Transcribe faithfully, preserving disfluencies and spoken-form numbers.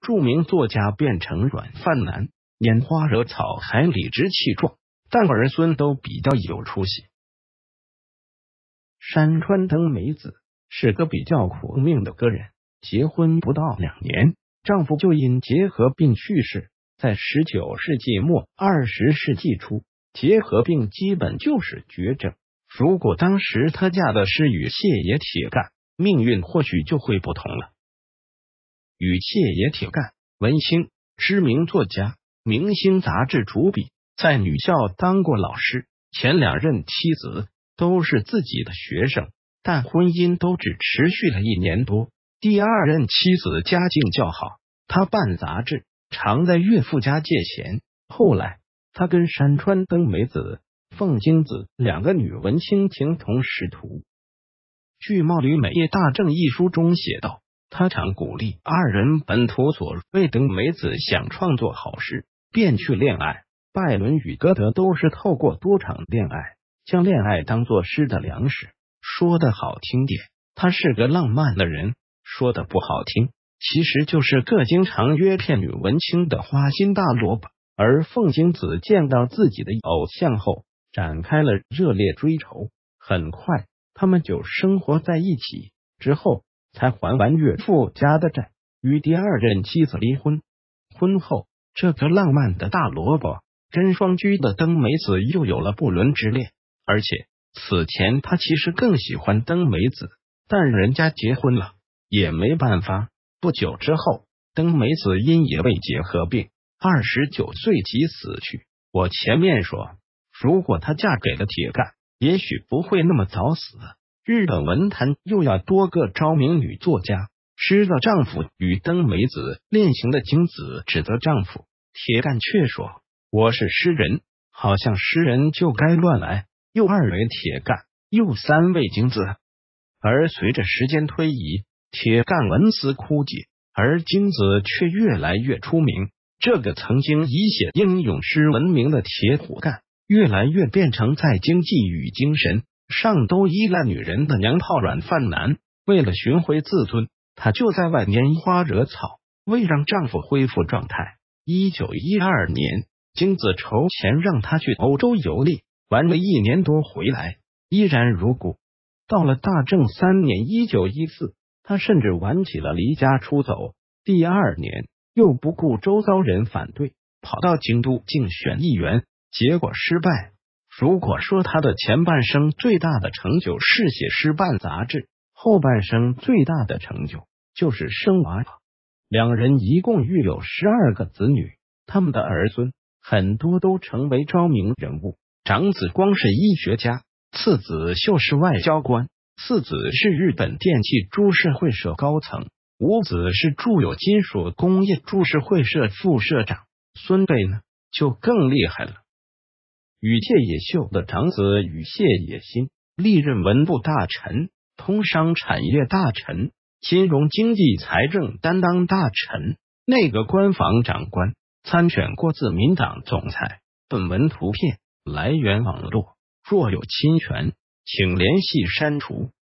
著名作家变成软饭男，拈花惹草还理直气壮，但儿孙都比较有出息。山川登美子是个比较苦命的个人，结婚不到两年，丈夫就因结核病去世。在十九世纪末二十世纪初，结核病基本就是绝症。如果当时她嫁的是羽谢野铁干，命运或许就会不同了。羽谢野铁干，文青，知名作家，明星杂志主笔，在女校当过老师，前两任妻子都是自己的学生，但婚姻都只持续了一年多。第二任妻子家境较好，他办杂志，常在岳父家借钱。后来他跟山川登美子、凤京子两个女文青情同师徒。据《茂吕美业大正》一书中写道，他常鼓励二人本图所谓登美子想创作好诗，便去恋爱。拜伦与歌德都是透过多场恋爱，将恋爱当作诗的粮食。说的好听点，他是个浪漫的人；说的不好听，其实就是个经常约骗女文青的花心大萝卜。而凤京子见到自己的偶像后，展开了热烈追求，很快他们就生活在一起，之后才还完岳父家的债，与第二任妻子离婚。婚后，这个浪漫的大萝卜跟双居的登美子又有了不伦之恋，而且此前他其实更喜欢登美子，但人家结婚了，也没办法。不久之后，登美子因也为结核病，二十九岁即死去。我前面说，如果她嫁给了铁干，也许不会那么早死。日本文坛又要多个昭名女作家，知道丈夫与登美子恋情的京子指责丈夫，铁干却说我是诗人，好像诗人就该乱来。又二为铁干，又三为京子。而随着时间推移，铁干文思枯竭，而京子却越来越出名。这个曾经以写英勇诗闻名的铁虎干，越来越变成在经济与精神上都依赖女人的娘炮软饭男。为了寻回自尊，她就在外拈花惹草，为让丈夫恢复状态。一九一二年，京子筹钱让她去欧洲游历，玩了一年多回来，依然如故。到了大正三年一九一四，她甚至玩起了离家出走。第二年又不顾周遭人反对，跑到京都竞选议员，结果失败。如果说他的前半生最大的成就是写诗办杂志，后半生最大的成就就是生娃。两人一共育有十二个子女，他们的儿孙很多都成为昭名人物。长子光是医学家，次子秀是外交官，四子是日本电器株式会社高层，五子是住友金属工业株式会社副社长，孙辈呢就更厉害了。羽谢野秀的长子羽谢野心历任文部大臣、通商产业大臣、金融经济财政担当大臣、内阁官房长官，参选过自民党总裁。本文图片来源网络，若有侵权，请联系删除。